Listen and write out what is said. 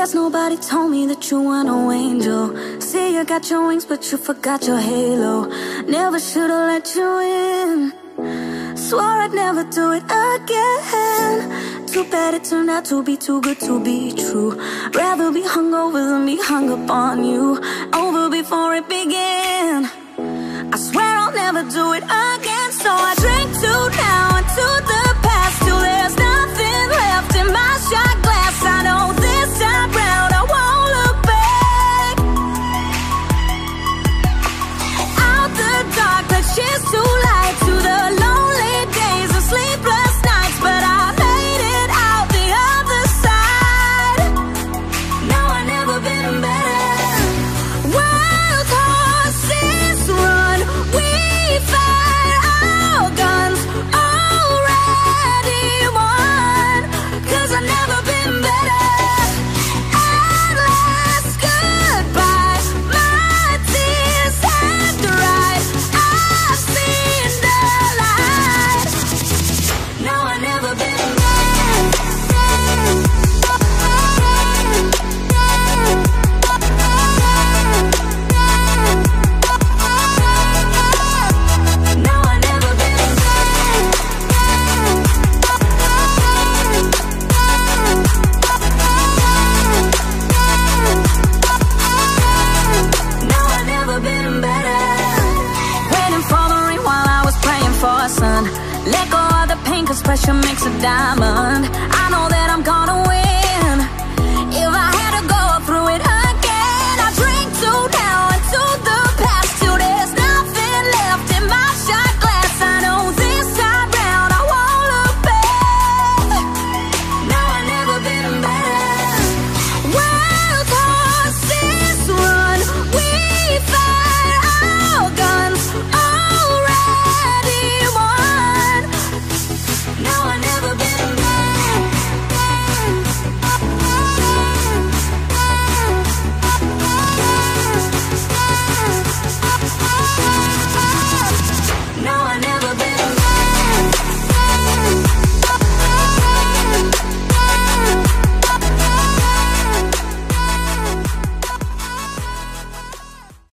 Guess nobody told me that you were no angel. See, you got your wings, but you forgot your halo. Never should've let you in. Swore I'd never do it again. Too bad it turned out to be too good to be true. Rather be hungover than be hung up on you. Over before it began. I swear I'll never do it again. So I drink to now and to the past, till there's nothing left in my shot glass. I know this time round I won't look back. Out the dark, but she's too light. To the lonely days and sleepless nights, but I made it out the other side. No, I've never been better. Wild horses run, we fire our guns, already won. 'Cause I've never been better. At last, goodbye, my tears have dried. I've seen the light. No, I've never been better. No, I've never been better. No, I've never been better. Waiting for the rain while I was praying for a sun. Let go of the pain, 'cause pressure makes a diamond.